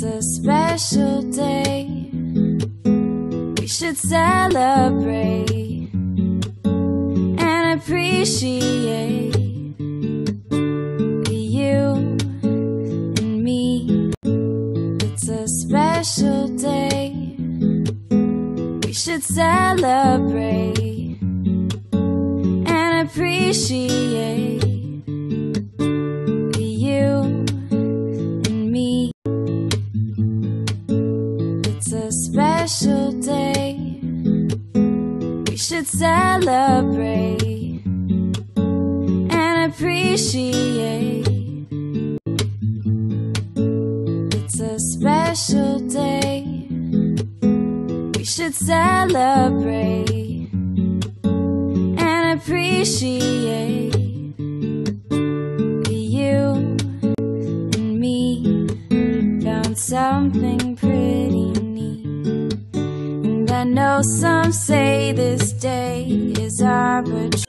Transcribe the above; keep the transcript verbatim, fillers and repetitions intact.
It's a special day. We should celebrate and appreciate you and me. It's a special day. We should celebrate and appreciate you and me. It's a special day. We should celebrate and appreciate. It's a special day. We should celebrate and appreciate you and me. Found something pretty neat, and I know some say this day is arbitrary.